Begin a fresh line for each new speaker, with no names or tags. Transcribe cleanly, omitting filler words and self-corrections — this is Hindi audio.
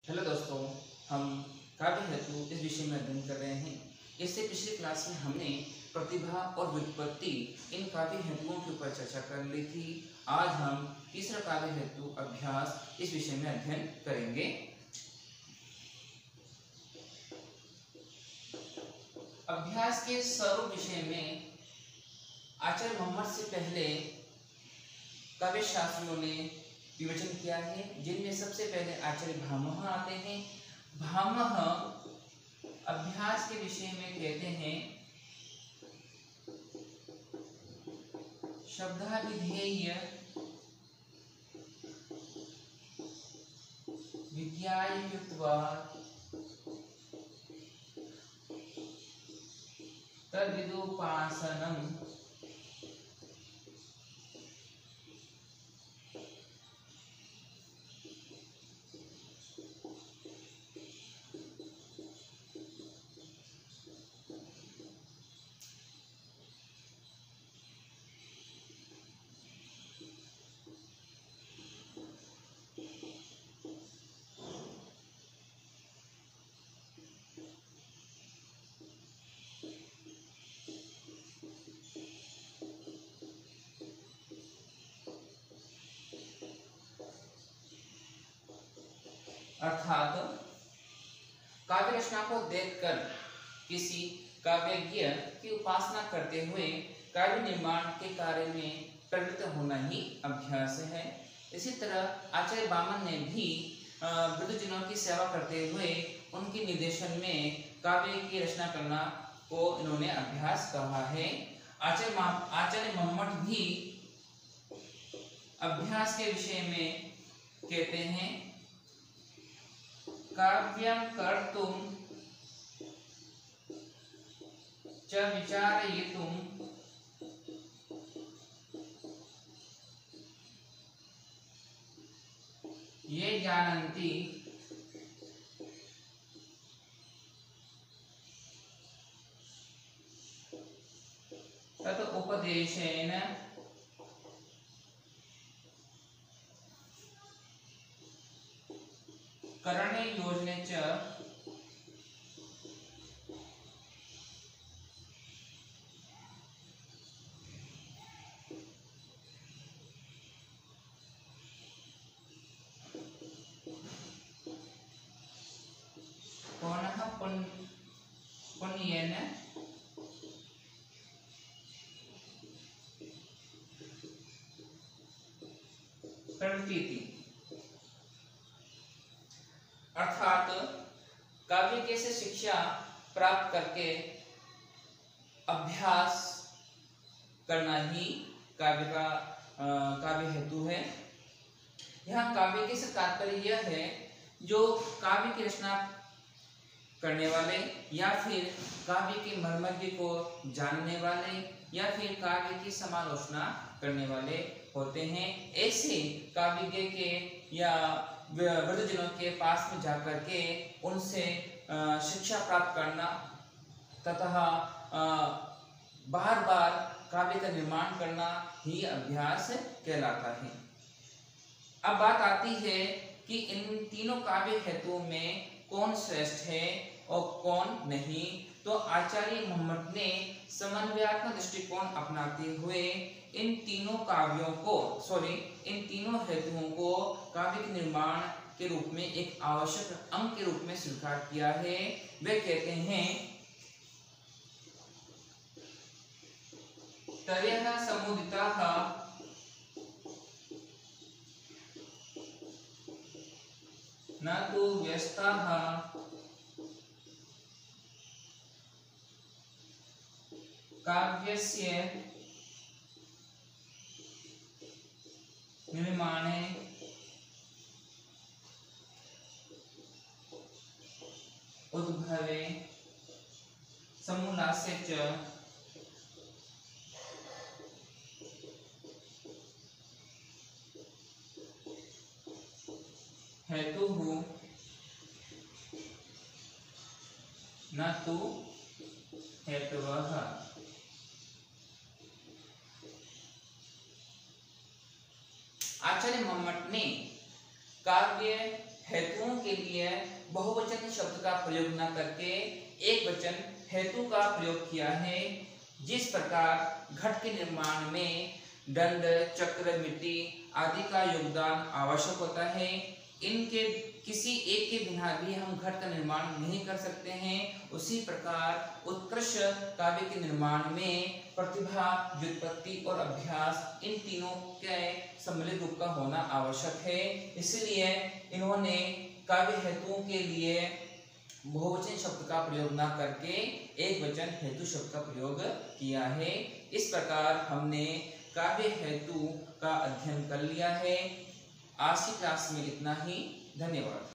हेलो दोस्तों, हम काव्य हेतु इस विषय में अध्ययन कर रहे हैं। इससे पिछली क्लास में हमने प्रतिभा और व्युत्पत्ति इन काव्य हेतुओं के ऊपर चर्चा कर ली थी। आज हम तीसरा काव्य हेतु अभ्यास इस विषय में अध्ययन करेंगे। अभ्यास के स्वरूप विषय में आचार्य मोहम्मद से पहले काव्य शास्त्रियों ने विवेचन किया है, जिनमें सबसे पहले आचार्य भामह आते हैं। भामह अभ्यास के विषय में कहते हैं, शब्दाभिधेय विज्ञायुक्तवाद तद्विदुपासनम् अर्थात काव्य रचना को देखकर किसी काव्यज्ञ की उपासना करते हुए काव्य निर्माण के कार्य में प्रवृत्त होना ही अभ्यास है। इसी तरह आचार्य वामन ने भी वृद्धजनों की सेवा करते हुए उनके निर्देशन में काव्य की रचना करना को इन्होंने अभ्यास कहा है। आचार्य मोहम्मद भी अभ्यास के विषय में कहते हैं, काव्यं कर्तुं च विचारयितुं ये जानन्ति तत् उपदेशेन करणे योजने च पुण्येन प्रवर्तिति। अर्थात काव्य के से शिक्षा प्राप्त करके अभ्यास करना ही काव्य हेतु है। यहाँ काव्य के से तात्पर्य यह है, जो काव्य की रचना करने वाले या फिर काव्य के मर्मज्ञ को जानने वाले या फिर काव्य की समालोचना करने वाले होते हैं। ऐसे काव्यज्ञ के या वृद्धजनों के पास में जाकर के उनसे शिक्षा प्राप्त करना तथा बार बार काव्य का निर्माण करना ही अभ्यास कहलाता है। अब बात आती है कि इन तीनों काव्य हेतुओं में कौन श्रेष्ठ है और कौन नहीं। तो आचार्य मोहम्मद ने समन्वयात्मक दृष्टिकोण अपनाते हुए इन तीनों हेतुओं को काव्य के निर्माण के रूप में एक आवश्यक अंग के रूप में स्वीकार किया है। वे कहते हैं, त्रयः समुदिताः न तु व्यस्ताः काव्यस्य निर्माणे उद्भवे समूलास्य च हेतुः न तु हेतवः। आचार्य मोहम्मद ने काव्य हेतुओं के लिए बहुवचन शब्द का प्रयोग न करके एक वचन हेतु का प्रयोग किया है। जिस प्रकार घट के निर्माण में दंड, चक्र, मिट्टी आदि का योगदान आवश्यक होता है, इनके किसी एक के बिना भी हम घट का निर्माण नहीं कर सकते हैं। उसी प्रकार उत्कृष्ट काव्य के निर्माण में प्रतिभा, व्युत्पत्ति और अभ्यास इन तीनों के सम्मिलित रूप का होना आवश्यक है। इसलिए इन्होंने काव्य हेतुओं के लिए बहुवचन शब्द का प्रयोग न करके एक वचन हेतु शब्द का प्रयोग किया है। इस प्रकार हमने काव्य हेतु का अध्ययन कर लिया है। आज की क्लास में इतना ही। धन्यवाद।